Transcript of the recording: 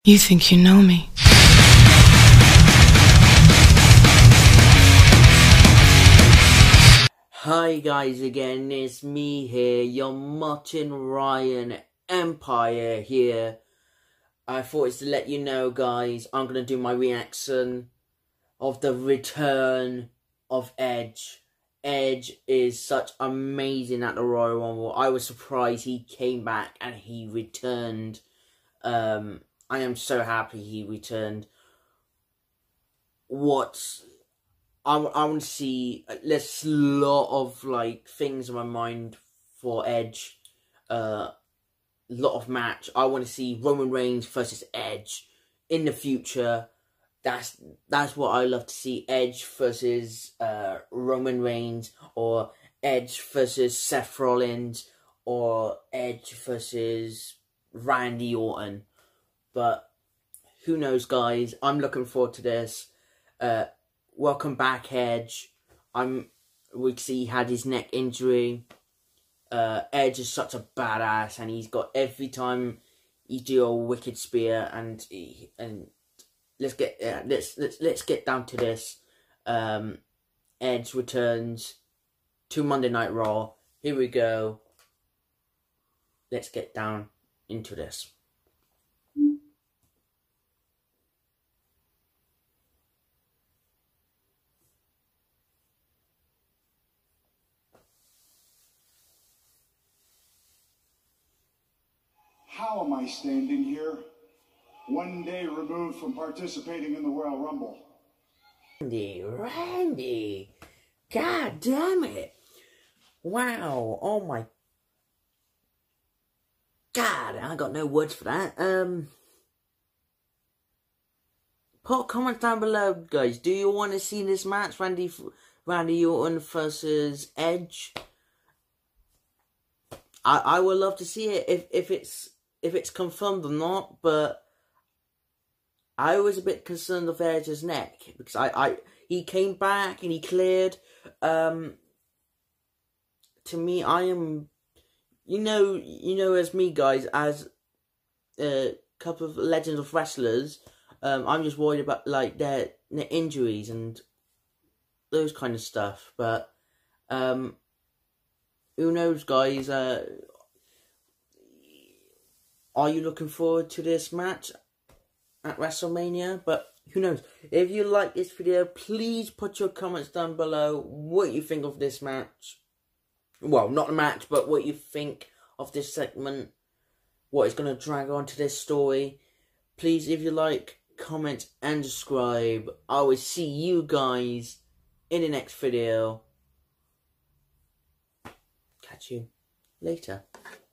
You think you know me. Hi guys again, it's me here, your Martin Ryan Empire here. I thought it's to let you know guys, I'm going to do my reaction of the return of Edge. Edge is such amazing at the Royal Rumble. I was surprised he came back and he returned. I am so happy he returned. I want to see, there's a lot of things in my mind for Edge. Lot of match. I want to see Roman Reigns versus Edge in the future. That's what I love to see. Edge versus Roman Reigns, or Edge versus Seth Rollins, or Edge versus Randy Orton. But who knows, guys? I'm looking forward to this. Welcome back, Edge. We see he had his neck injury. Edge is such a badass, and he's got every time he do a wicked spear, and let's get down to this. Edge returns to Monday Night Raw. Here we go. Let's get down into this. How am I standing here, one day removed from participating in the Royal Rumble? Randy, God damn it! Wow! Oh my God! I got no words for that. Put comments down below, guys. Do you want to see this match, Randy Orton versus Edge? I would love to see it if it's confirmed or not, but I was a bit concerned of Edge's neck because he came back and he cleared. To me, I am, you know, as me guys, as a couple of legends of wrestlers, I'm just worried about their injuries and those kind of stuff. But who knows, guys? Are you looking forward to this match at WrestleMania? But who knows? If you like this video, please put your comments down below what you think of this match. Well, not the match, but what you think of this segment. What is going to drag on to this story. Please, if you like, comment and subscribe. I will see you guys in the next video. Catch you later.